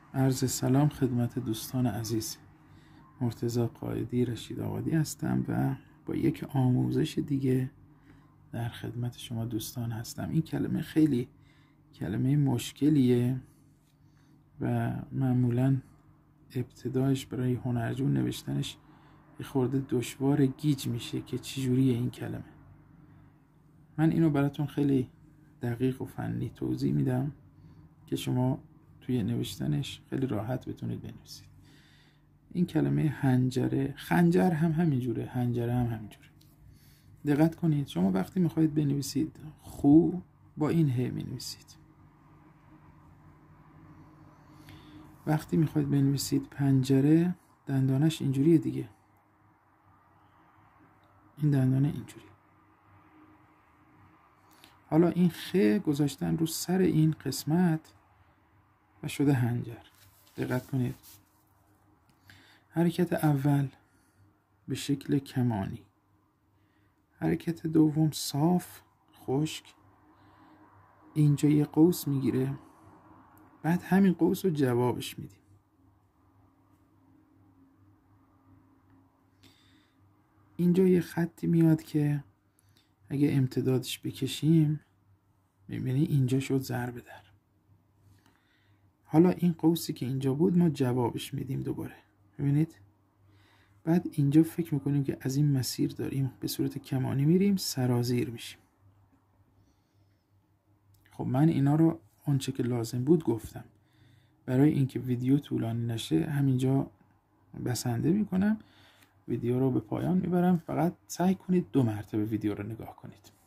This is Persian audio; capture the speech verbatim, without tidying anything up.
عرض سلام خدمت دوستان عزیز. مرتضی قائدی رشید آبادی هستم و با یک آموزش دیگه در خدمت شما دوستان هستم. این کلمه خیلی کلمه مشکلیه و معمولا ابتدایش برای هنرجو نوشتنش یه خورده دشوار گیج میشه که چجوریه این کلمه. من اینو براتون خیلی دقیق و فنی توضیح میدم که شما توی نوشتنش خیلی راحت بتونید بنویسید. این کلمه حنجره، خنجر هم همینجوره، حنجره هم همینجوره. دقت کنید، شما وقتی میخواید بنویسید خو با این ه بنویسید. وقتی میخواید بنویسید پنجره، دندانش اینجوریه دیگه. این دندانه اینجوری. حالا این خ گذاشتن رو سر این قسمت و شده حنجر. دقت کنید، حرکت اول به شکل کمانی، حرکت دوم صاف خشک، اینجا یه قوس میگیره، بعد همین قوس رو جوابش میدیم. اینجا یه خطی میاد که اگه امتدادش بکشیم میبینی اینجا شد ضرب در. حالا این قوسی که اینجا بود ما جوابش میدیم دوباره. ببینید، بعد اینجا فکر میکنیم که از این مسیر داریم به صورت کمانی میریم، سرازیر میشیم. خب من اینا رو اونچه که لازم بود گفتم. برای اینکه ویدیو طولانی نشه همینجا بسنده میکنم، ویدیو رو به پایان میبرم. فقط سعی کنید دو مرتبه ویدیو رو نگاه کنید.